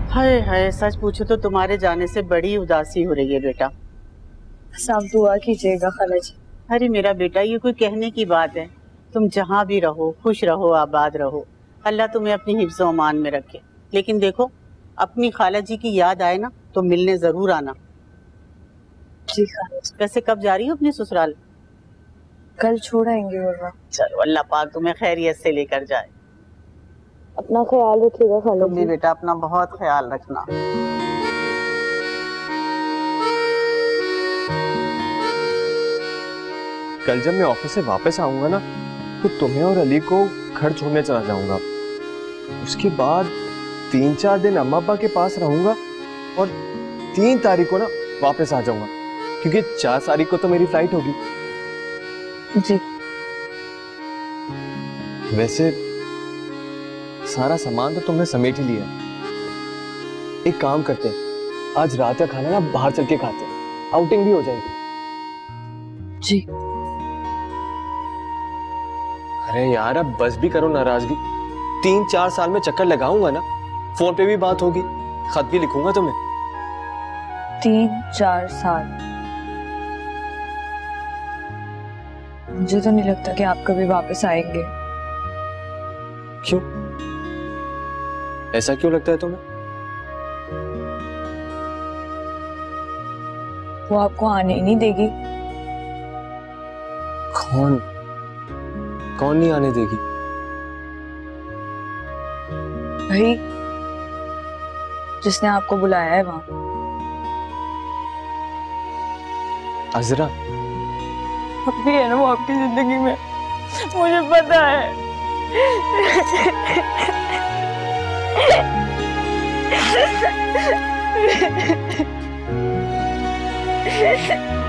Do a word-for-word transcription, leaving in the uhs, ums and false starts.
हाय हाय, सच पूछो तो तुम्हारे जाने से बड़ी उदासी हो रही है बेटा। बस आप दुआ कीजिएगा खाला जी। अरे मेरा बेटा, ये कोई कहने की बात है? तुम जहाँ भी रहो खुश रहो, आबाद रहो, अल्लाह तुम्हें अपनी हिफ्ज़ और अमान में रखे। लेकिन देखो, अपनी खाला जी की याद आए ना तो मिलने जरूर आना। जी खाला जी। वैसे कब जा रही हो अपने ससुराल? कल छोड़ आएंगे वरना। चलो, अल्लाह पाक तुम्हें खैरियत से लेकर जाए। अपना ख्याल रखिएगा खाला तुम भी जी। बेटा अपना बहुत ख्याल रखना। कल जब मैं ऑफिस से वापस आऊंगा ना तो तुम्हें और अली को घर छोड़ने चला जाऊंगा। उसके बाद तीन चार दिन अम्मा अब्बा के पास रहूंगा और तीन तारीख को ना वापस आ जाऊंगा, क्योंकि चार तारीख को तो मेरी फ्लाइट होगी। जी। वैसे सारा सामान तो तुमने समेट ही लिया। एक काम करते हैं, आज रात का खाना ना बाहर चल के खाते हैं, आउटिंग भी हो जाएगी। जी। अरे यार अब बस भी करो नाराजगी। तीन चार साल में चक्कर लगाऊंगा ना, फोन पे भी बात होगी, खत भी लिखूंगा तुम्हें। तीन चार साल? मुझे तो नहीं लगता कि आप कभी वापस आएंगे। क्यों? ऐसा क्यों लगता है तुम्हें? वो आपको आने ही नहीं देगी। कौन कौन नहीं आने देगी? भाई जिसने आपको बुलाया है वहां। अजरा अब भी है ना वो आपकी जिंदगी में, मुझे पता है।